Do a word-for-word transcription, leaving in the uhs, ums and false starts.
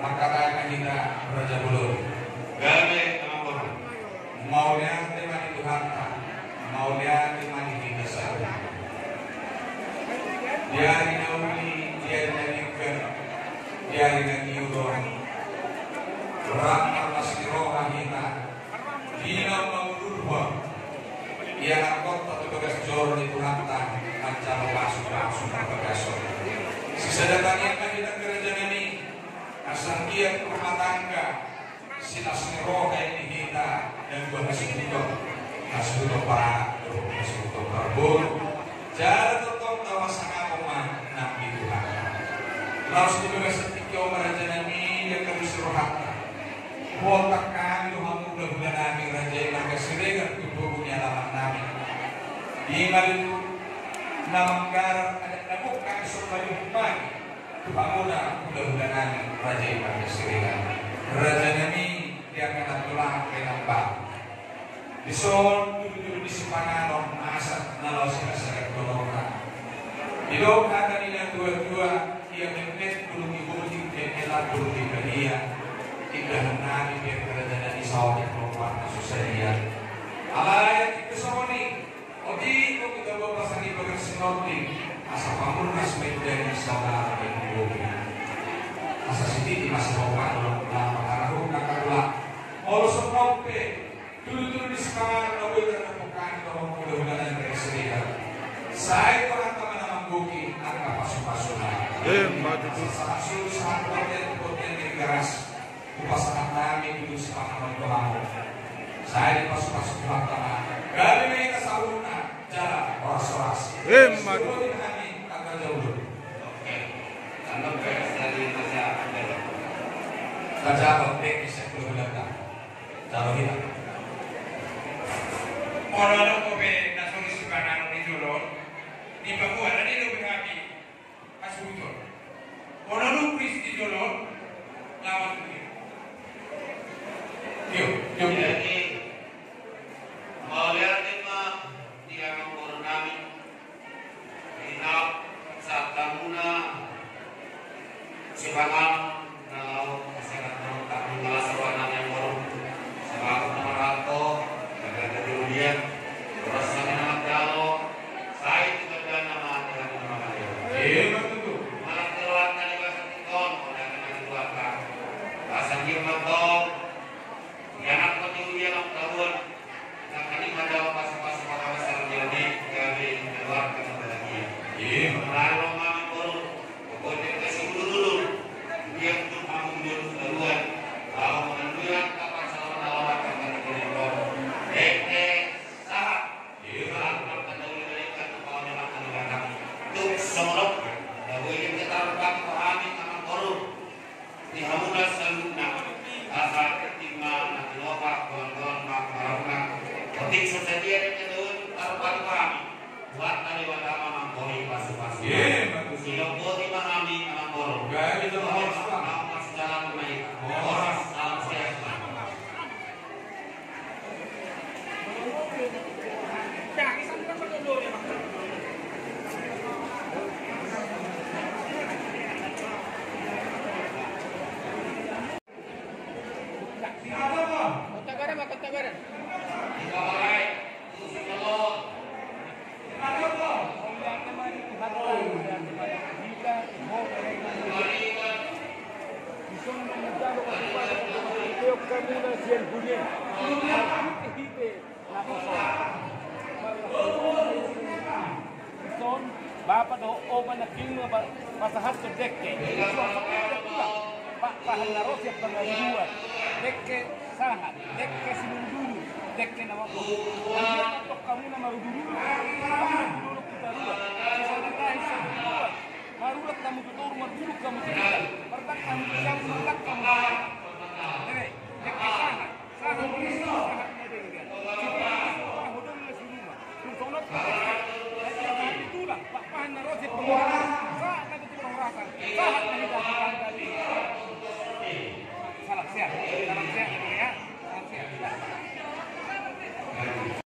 Makanya kita Raja Bulur Gawe Ampun Maunya terima di Tuhan Maunya terima di kita saja Dia dinauli Dia dinyanyikan Dia dinyanyikan Rahmat masih roha kita Dina maudurwa Dia angkot atau begas jor di Tuhan Ancar langsung-langsung berbegasor Sisa datangnya kan kita kerajaan ini Asal dia rumah tangga Sinas roha ini kita Dan gua kasih butuh Kasih butuh para Kasih butuh berburu Jalan tetap tawa sangat rumah Nabi Tuhan Lalu setelah setikyo kerajaan ini Dia kabis roha Botak kami Tuhan mudah-mudah Nabi Raja yang keserikan Tubuh punya laman Nabi Di malu Namang garap Ada nabuk kami Sobat pagi Tuhan muda, mudah-mudahan Raja Iman Kesirikan Raja Nami dia akan tulang ke nampak di sol, dulu-dulu di Sipanganon Asat, nalau sila-sila dolongan di doka kanina dua-dua dia mempet belum dibuting kekelah belum diberian tidak menari dia kerajaan di sawah yang keluar susah dia alayat itu soni oji kok kita bawa pasang di bagian sinoti asal pamun asmet dari saudara yang dibuat asal siti masih rokan dalam lama karena hukum karulah kalau sepope dulu-dulu di sekarang nabi dan bukan kalau mudah-mudahan dari serikat saya itu akan teman-teman buki akan pasung-pasungnya asal saat konten-konten di garas pasangan kami dulu sepanjang doang saya di pasung-pasung teman-teman kami mereka sahurna jalan orasi-orasi seluruh kami akan jauh oke anda beres dari masyarakat baca kontek di sepuluh datang jauh hilang orang-orang kobe nasional sekarang di Jolon di Papua ada di lebih kami asutur orang-orang kuis di Jolon lawan yuk yuk jadi mau lihat lima dia mengurus kami inap saat tamuna sipangan kalau kesehatan tak mengalas warna yang baru sebab nomor satu ada kemudian terus nama kalau saya juga ada nama dengan nama dia iya betul malah keluar dari bahasa Tikon dan dengan keluarga bahasa Gimantong yang aku dia nak tahun yang kali ada pas-pas pasal jadi kami keluar ke lagi iya lalu mami baru pokoknya kasih dulu dia untuk mengundur duluan kalau menunjukkan kapan salah lawan akan dikeluar eke sahat iya akan dahulu mereka kalau memang akan datang untuk sorok dan boleh kita rekam pahami akan korup di hamunas saluna asal ketimah nanti lopak kawan-kawan mak-mak ketik sesadia dan kedua taruhan pahami buat tali wadama mangkori pasu-pasu iya silok bodi mahami anak korup gaya kita harus jalan baik orang salam sehat Bapak do oban na king mga pasahat sa dekke. Pak pahal na ros yung pangaluan. Dekke sangat, dekke sinundulu, dekke na wako. Ang yatok kamu na marudulu. Marudulu kita luar. Isa na tayo sa luar. Marulat kamu tutur, maruduluk kamu tutur. Martak kamu siyang martak kamu. Dere, dekke sangat. Sangat ini sangat na denggan. Kita ang hudang na sinuma. Kung sonot ka, itulang, pak pahal na ros yung pangaluan.